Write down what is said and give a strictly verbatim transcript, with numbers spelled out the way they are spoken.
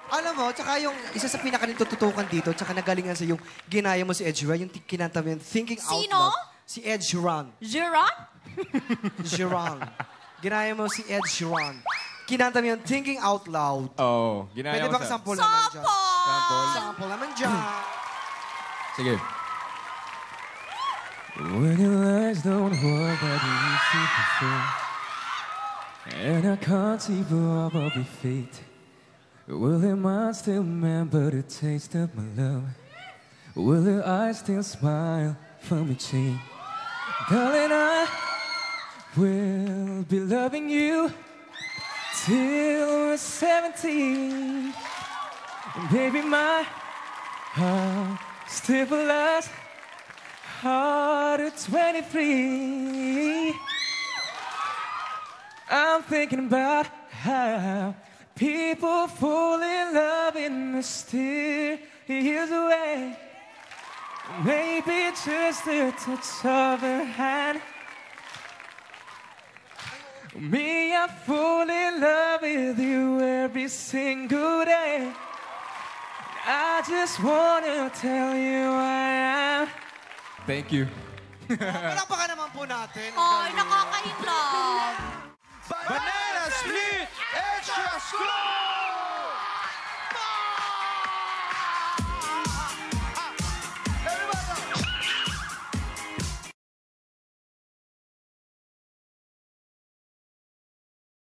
Alam mo, tsaka yung isa sa pinaka-natututukan dito, tsaka nagalingan sa yung ginaya mo si Ed Sheeran, yung kinanta mo yung Thinking Out Sino? Loud. Si Ed Sheeran. Geron? Sheeran. Ginaya mo si Ed Sheeran. Kinanta mo yung Thinking Out Loud. Oo. Oh, ginaya Pwede ko bang sa... sample naman dyan? Sample? Sample naman dyan. Sige. When your eyes don't hold what you see before, and I can't see for all of your fate, will your mind still remember the taste of my love? Will your eyes still smile from your cheek? Darling, I will be loving you till we're seventeen. And baby, my heart still belongs heart at twenty-three. I'm thinking about how people fall in love in mysterious way. Maybe just the touch of a hand. Me, I fall in love with you every single day. I just wanna tell you I am. Thank you. Palakpakan naman po natin. Ay, nakaka-in love. Banana Split Extra Strong!